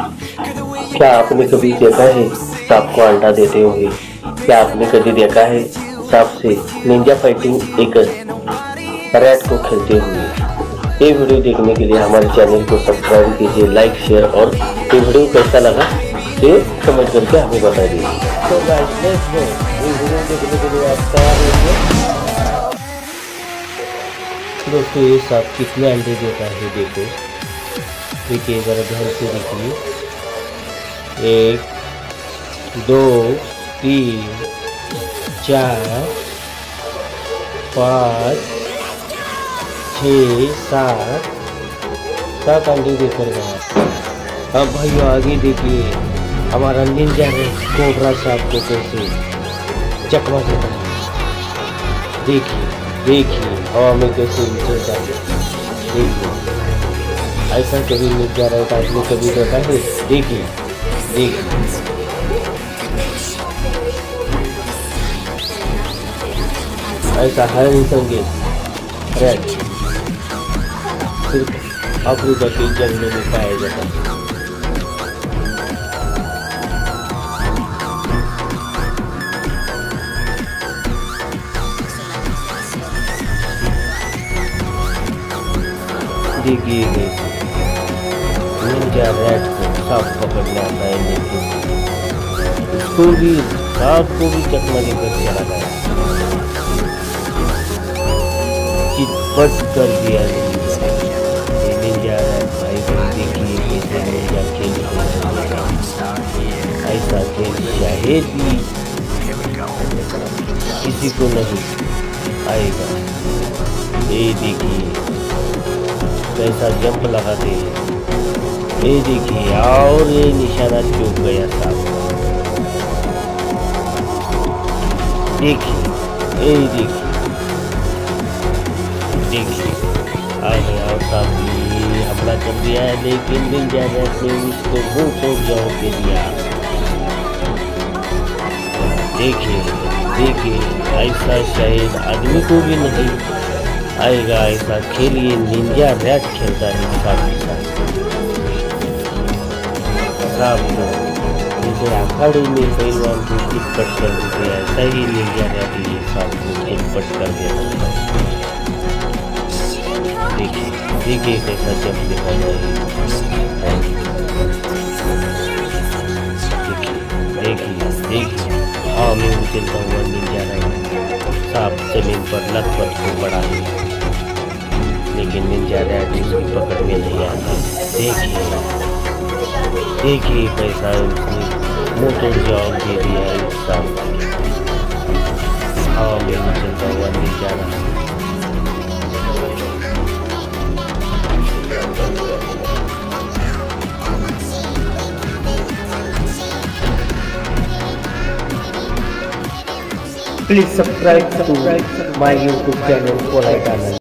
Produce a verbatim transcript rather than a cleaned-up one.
क्या आपने कभी देखा है सांप को अंडा देते हुए? क्या आपने कभी देखा है सांप से निंजा फाइटिंग एक रैट को खेलते हुए? ये वीडियो देखने के लिए हमारे चैनल को सब्सक्राइब कीजिए, लाइक शेयर, और ये वीडियो कैसा लगा ये कमेंट करके हमें बता दीजिए। तो गाइस लेट्स गो, ये वीडियो देखने के लिए आप तैयार होइए। दोस्तों ये सांप कितने अंडे देता है देखो, देखिए जरा ध्यान से देखिए। एक, दो, तीन, चार, पाँच, छः, सात सात अंडे देकर गया। अब भाई आगे देखिए हमारा निंजा है कोबरा सांप को कैसे चकमा देता है। देखिए देखिए हवा में कैसे उछलता है। देखिए ऐसा कभी निंजा रहता है, कभी रहता है। देखिए देखिए ऐसा हर संगीत रैट सिर्फ अफ्रीका के जंगलों में पाया जाता है। देखिए निंजा रैट को सांप पकड़ना आता है, लेकिन उसको भी सांप को भी चकमा देकर चला गया, चितपट कर दिया निंजा रैट। भाई भाई देखिए कैसे निंजा खेल ऐसा खेल शायद भी किसी को नहीं आएगा। ये देखिए कैसा जंप लगाते हैं। ये देखिए और ये निशाना चूक गया सांप। देखिए ये देखिए देखिए आगे और सांप ने हमला कर दिया है, लेकिन निंजा रैट ने उसको मुंह तोड़ जाओ के दिया। देखिए देखिए ऐसा शायद आदमी को भी नहीं आएगा। ऐसा खेल ये निंजा रैट खेलता है सांप के साथ। सांप को जैसे अखाड़े में पहलवान को चितपट कर देते हैं, ऐसा ही निंजा रैट ये सांप को चितपट कर देता है। देखिए देखिए कैसा जब देखा जाए। देखिए देखिए देखिए हाँ मैं उछलता हुआ निंजा रैट सांप जमीन पर लथपथ को बढ़ा है, लेकिन निंजा रैट उसकी पकड़ में नहीं आता। देखिए देखिए कैसा उसने मोटर जॉब दे दिया इस सांप को। हवा में उछलता हुआ ninja rat. Please subscribe to my YouTube channel for like